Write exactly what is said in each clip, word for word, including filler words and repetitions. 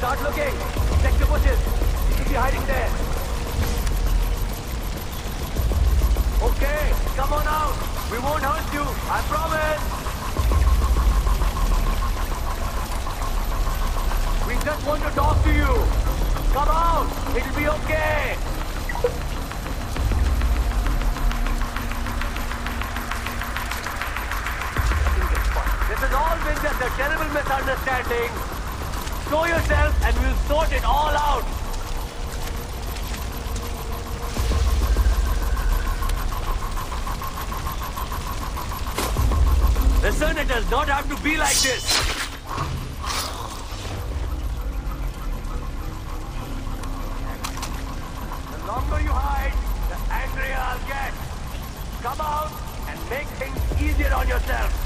Start looking. Check the bushes. He could be hiding there. Okay, come on out. We won't hurt you. I promise. We just want to talk to you. Come out. It'll be okay. This has all been just a terrible misunderstanding. Show yourself and we'll sort it all out. Listen, it does not have to be like this. The longer you hide, the angrier I'll get. Come out and make things easier on yourself.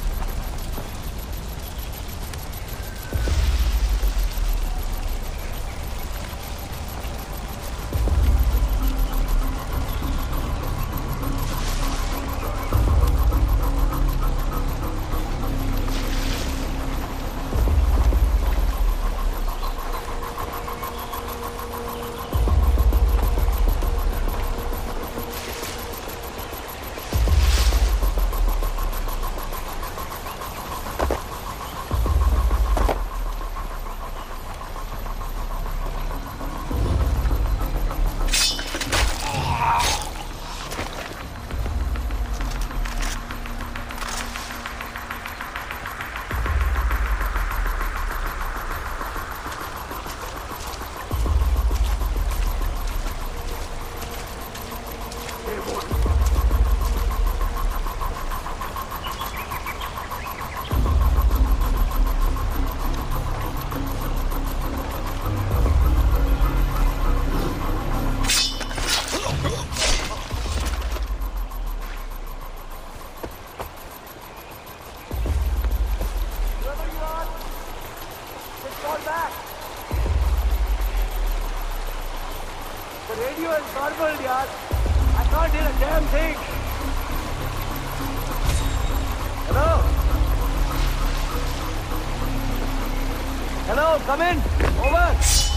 Hello, come in. Over.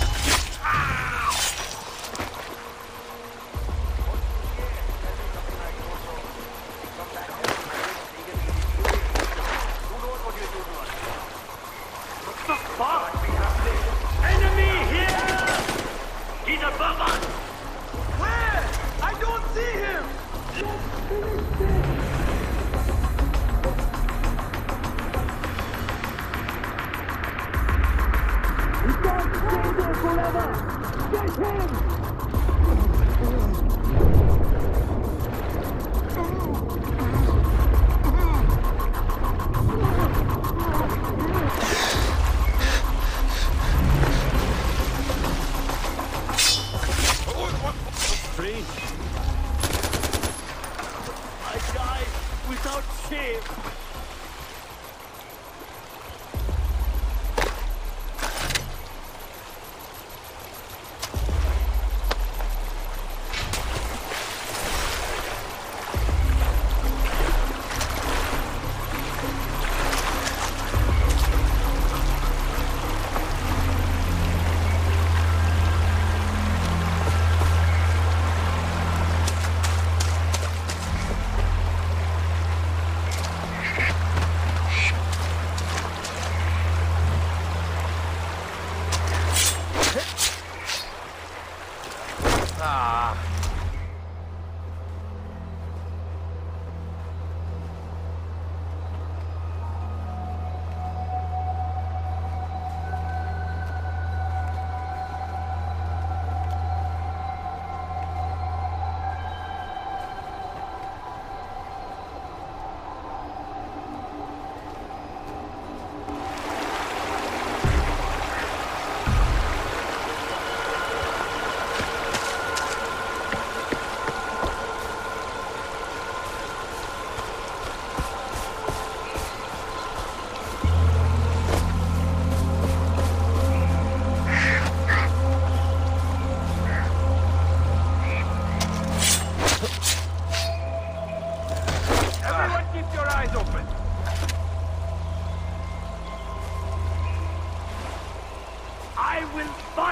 What the fuck? Enemy here! He's above us! Where? I don't see him. Stop!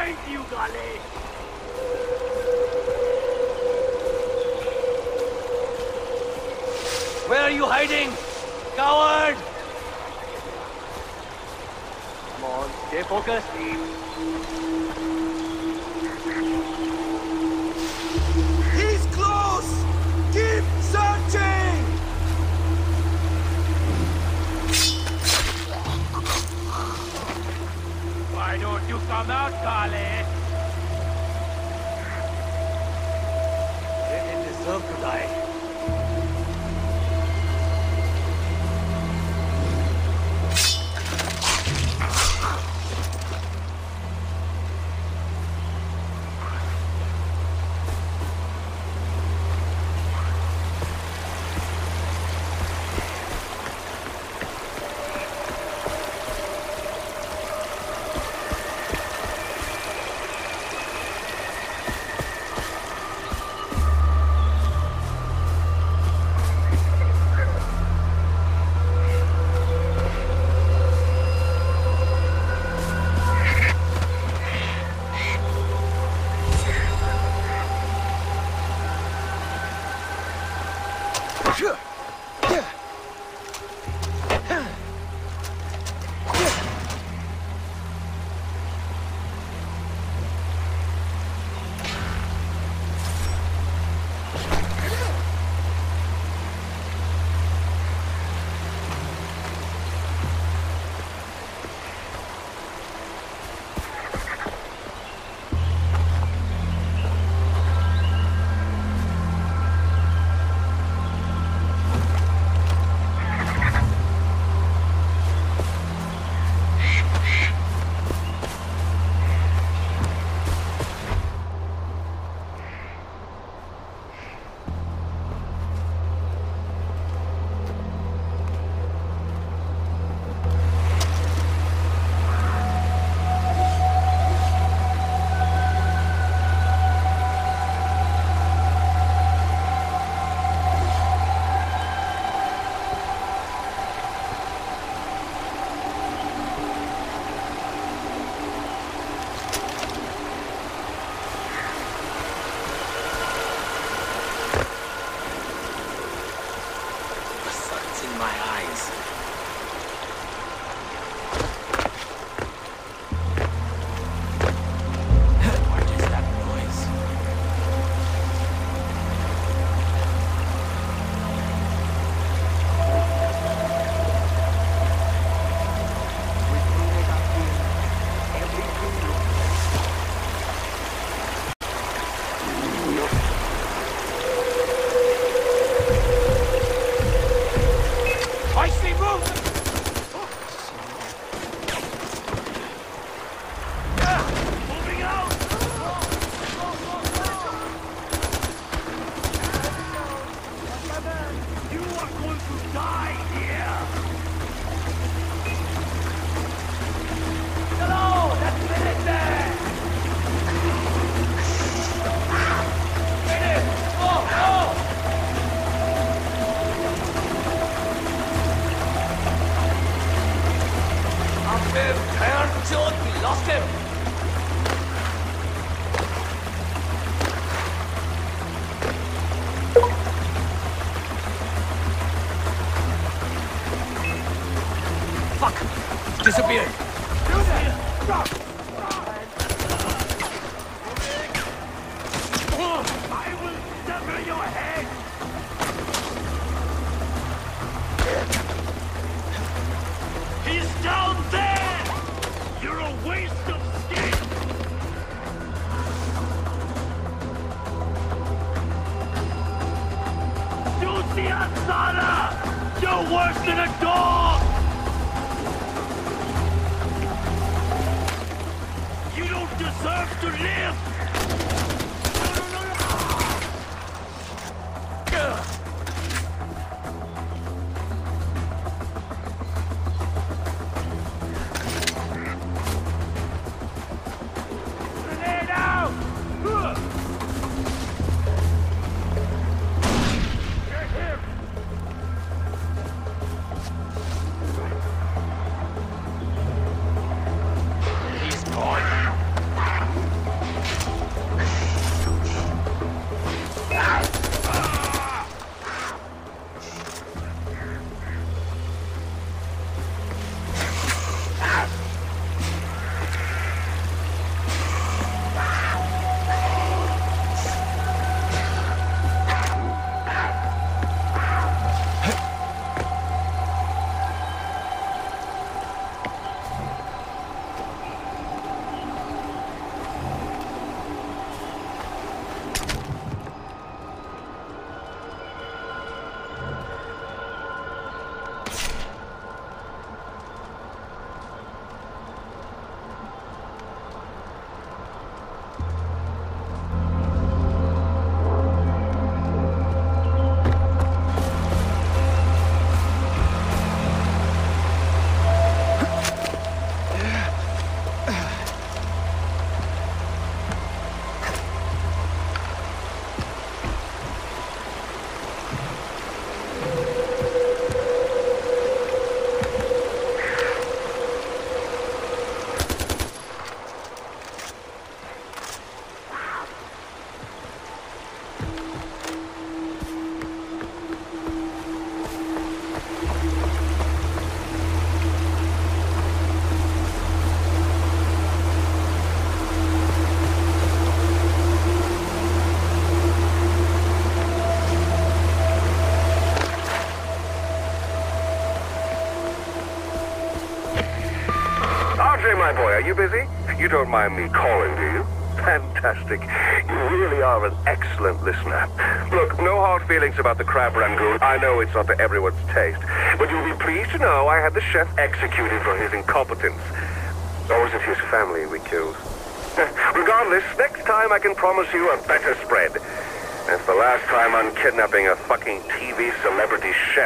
find you, Gale! Where are you hiding? Coward! Come on, stay focused. He's close! Keep searching! Why don't you come out, Gale? They didn't deserve to die. Disappeared. I will sever your head! He's down there! You're a waste of skin! Lucia Sana! You're worse than a dog! You don't deserve to live! No, no, no, no. Ugh. Grenade out! Ugh. Get him! my boy, are you busy? You don't mind me calling, do you? Fantastic. You really are an excellent listener. Look, no hard feelings about the crab rangoon. I know it's not to everyone's taste. But you'll be pleased to know I had the chef executed for his incompetence. Or was it his family we killed? Regardless, next time I can promise you a better spread. It's the last time I'm kidnapping a fucking T V celebrity chef.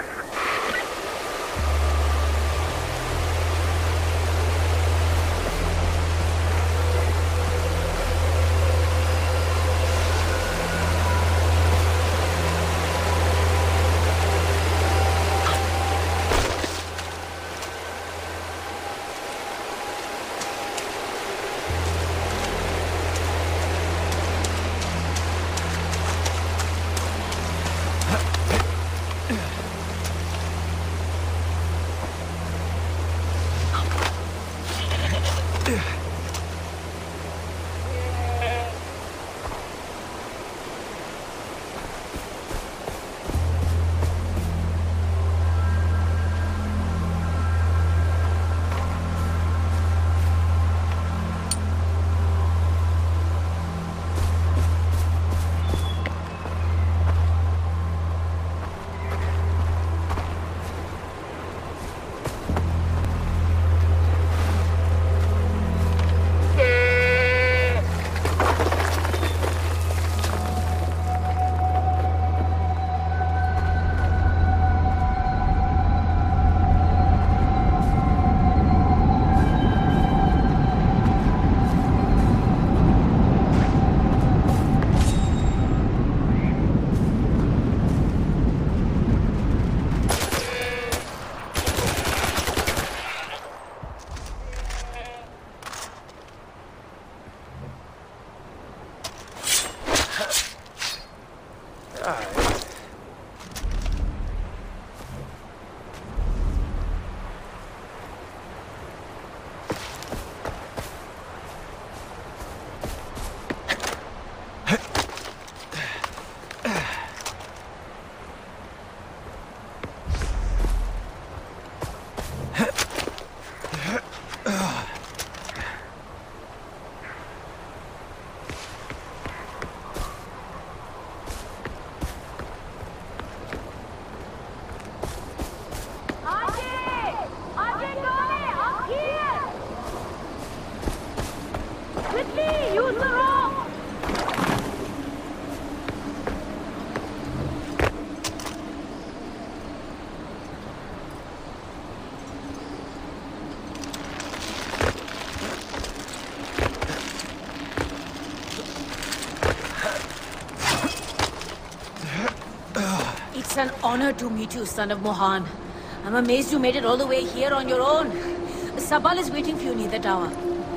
It's an honor to meet you, son of Mohan. I'm amazed you made it all the way here on your own. Sabal is waiting for you near the tower.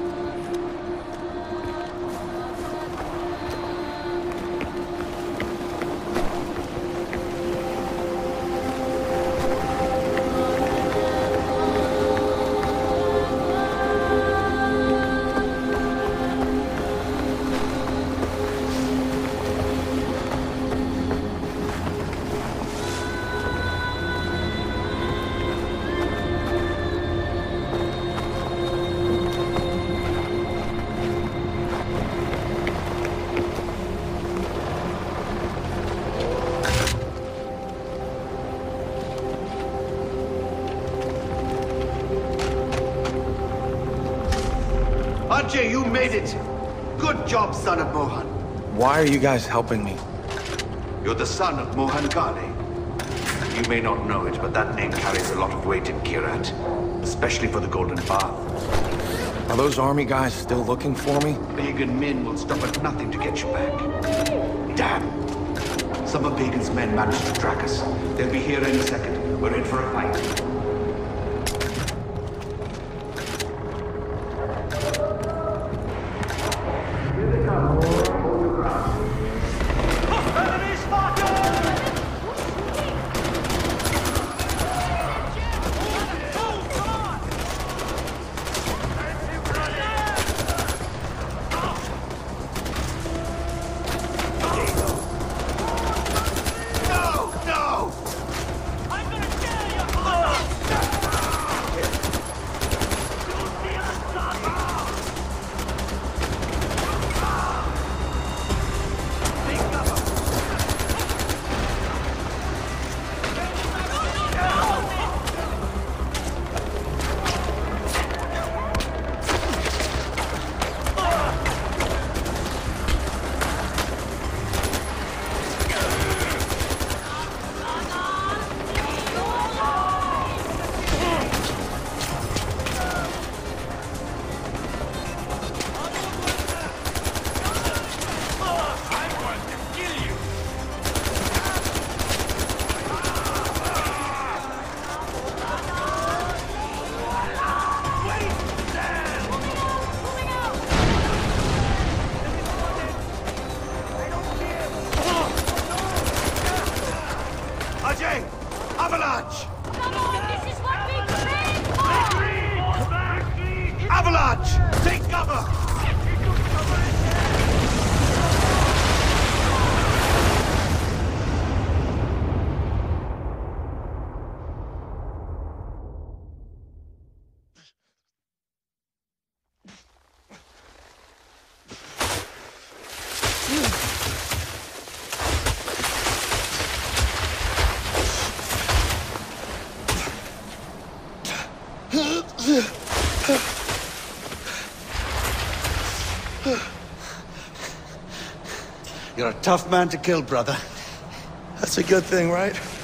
Ajay, you made it! Good job, son of Mohan. Why are you guys helping me? You're the son of Mohan Ghale. You may not know it, but that name carries a lot of weight in Kyrat, especially for the Golden Path. Are those army guys still looking for me? Pagan men will stop at nothing to get you back. Damn! Some of Pagan's men managed to track us. They'll be here in a second. We're in for a fight. I'm gonna kill you! You're a tough man to kill, brother. That's a good thing, right?